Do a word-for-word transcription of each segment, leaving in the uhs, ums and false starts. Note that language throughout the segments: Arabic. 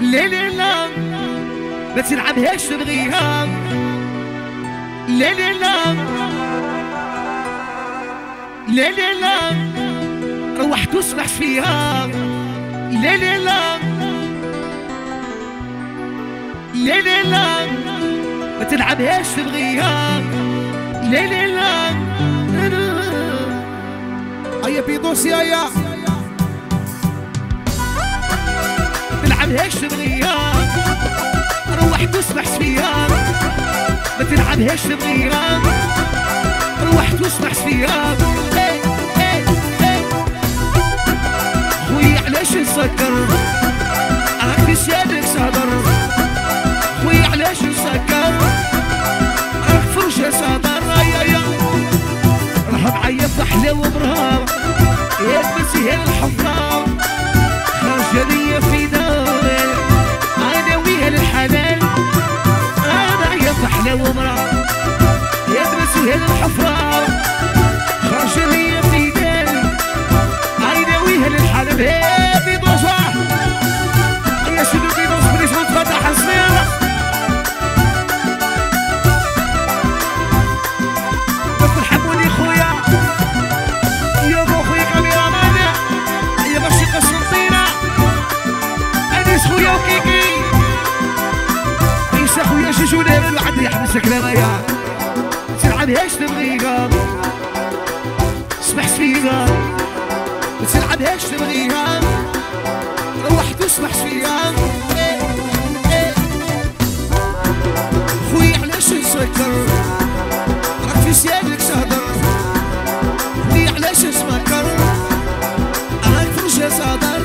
لا لا لا ما تلعبهاش تبغيها، لا لا لا لا لا لا روح تسمح فيها، لا لا لا لا لا لا ما تلعبهاش تبغيها، لا لا لا هيا بيدوس يا يا تلعبهاش تبغيها، روح تسمح فيها، ما تلعبهاش تبغيها، روح تسمح فيها. ايه ايه ايه خويا علاش نسكر راك في سيادك صدر، خويا علاش نسكر راك فرشة صدر، يا يا راها معايا بحلا ومرها يا تمسيها الحفرة خارجة ليا في داري انا ويا للحلال، انا يا بحلا ومرها يا تمسيها الحفرة خارجة ليا في داري انا ويا للحلال. هي في دوسة يا شنو في دوس بليش متفتح الصغيرة ترحبوني خويا يا بو خويا كاميرا مانا يا باش قسنطينة انيس خويا وكيكي عيسى خويا جوجو نابل وعندي يحبسك لمايا متلعبهاش تبغيها اسمح فيها، متلعبهاش تبغيها روح تسمح فيها. خويا علاش نسكر راك في سيادك صدر، خويا علاش نسكر راك فرشة صدر،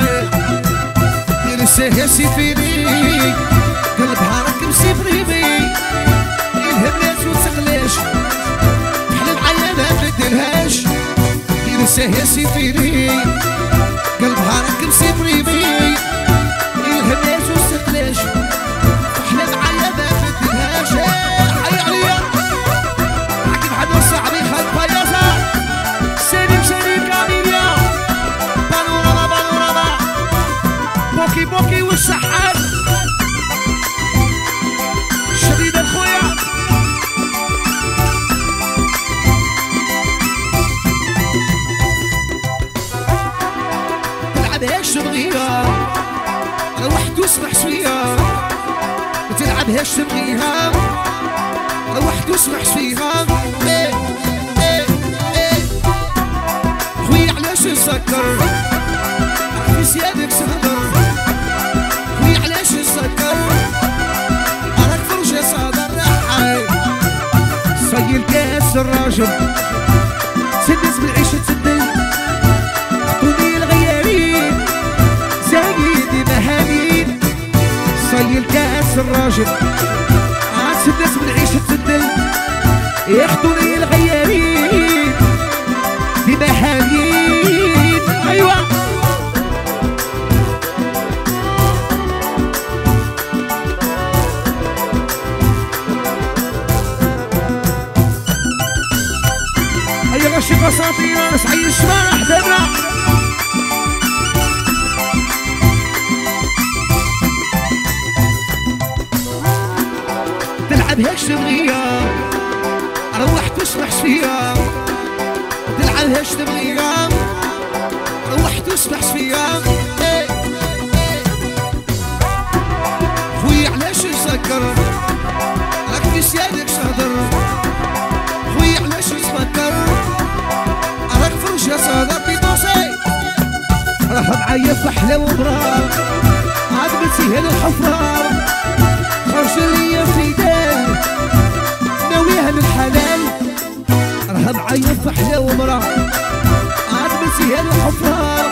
ينساه يا سيفيني قلبها راك مسيفريمي يلهم ناس وتسقلاش حلم عيانها مبدلهاش، ينساه يا سيفيني قلبها راك مسيفريمي يلهم ناس وتسقلاش حلم عيانها مبدلهاش. حي عليا راكب حدا صاحبي خلف فياصة سليم سليم كاميليا بانوراما بانوراما بوكي بوكي والسحاب شديد الخويا تلعبهاش تبغيها روح تسمح فيها، ما تلعبهاش تبغيها روح تسمح فيها. ايه ايه ايه خويا علاش نسكر راك في سيادك صدر، خويا علاش نسكر راك فرشة صدر، صي الكاس الراجل تسدس بالعيشة تسدل خطوني الغيارين زايد مهانين، صي الكاس الراجل تسدس بالعيشة تسدل يخطوني الغيارين بمهانين. ايوه هيا غشي قساطينا نسعي الشمال احزابنا تلعبهاش تبغيها روح تسمح فيها، تلعبهاش تبغيها روح تسمح فيها. ايه خويا علاش نسكر راك في سيادك صدر، خويا علاش نسكر راك فرشة صدر بيدوسي راها معايا فحلة ومرار عاد بتسهل الحفرة خرج ليا في دار ناويها للحلال، راها معايا فحلة ومرار عاد بتسهل الحفرة